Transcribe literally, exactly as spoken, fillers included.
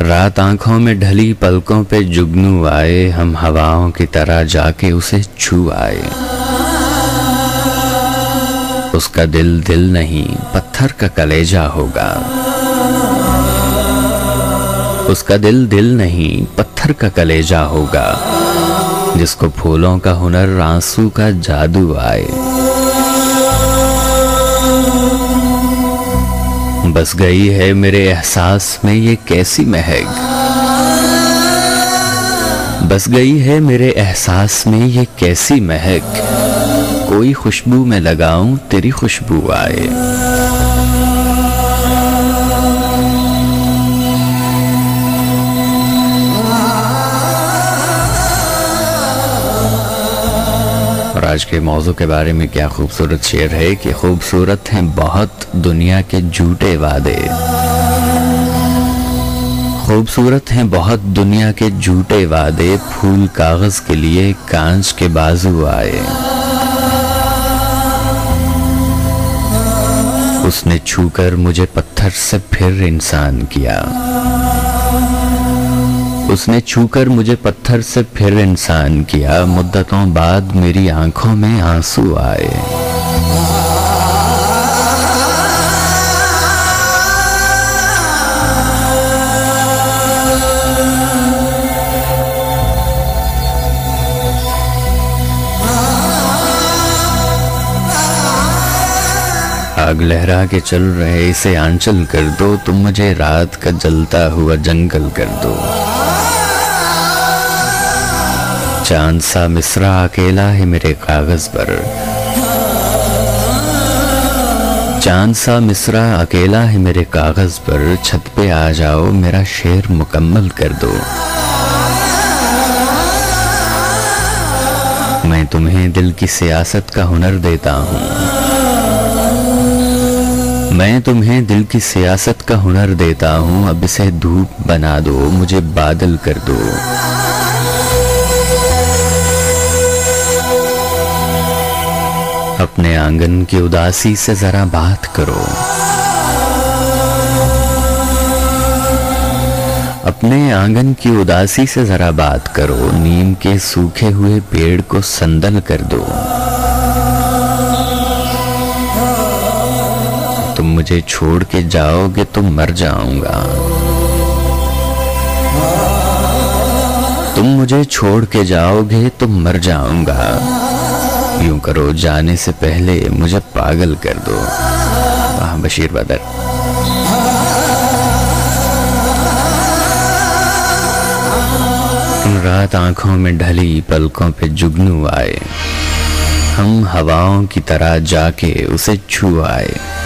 रात आंखों में ढली पलकों पे जुगनू आए, हम हवाओं की तरह जाके उसे छू आए। उसका दिल दिल नहीं पत्थर का कलेजा होगा, उसका दिल दिल नहीं पत्थर का कलेजा होगा, जिसको फूलों का हुनर आंसू का जादू आए। बस गई है मेरे एहसास में ये कैसी महक, बस गई है मेरे एहसास में ये कैसी महक, कोई खुशबू में लगाऊं तेरी खुशबू आए। और आज के मौजू के बारे में क्या खूबसूरत शेर है कि खूबसूरत हैं बहुत दुनिया के झूठे वादे, खूबसूरत हैं बहुत दुनिया के झूठे वादे, फूल कागज के लिए कांच के बाजू आए। उसने छूकर मुझे पत्थर से फिर इंसान किया, उसने छूकर मुझे पत्थर से फिर इंसान किया, मुद्दतों बाद मेरी आंखों में आंसू आए। आग लहरा के चल रहे इसे आंचल कर दो, तुम मुझे रात का जलता हुआ जंगल कर दो। चांद सा मिसरा अकेला है मेरे कागज पर, चांद सा मिसरा अकेला है मेरे कागज पर, छत पे आ जाओ मेरा शेर मुकम्मल कर दो। मैं तुम्हें दिल की सियासत का हुनर देता हूँ, मैं तुम्हें दिल की सियासत का हुनर देता हूँ, अब इसे धूप बना दो मुझे बादल कर दो। अपने आंगन की उदासी से जरा बात करो, अपने आंगन की उदासी से जरा बात करो, नीम के सूखे हुए पेड़ को संदल कर दो। तुम मुझे छोड़ के जाओगे तो मर जाऊंगा, तुम मुझे छोड़ के जाओगे तो मर जाऊंगा, यूं करो जाने से पहले मुझे पागल कर दो। वाह बशीर बदर। रात आंखों में ढली पलकों पे जुगनू आए, हम हवाओं की तरह जाके उसे छू आए।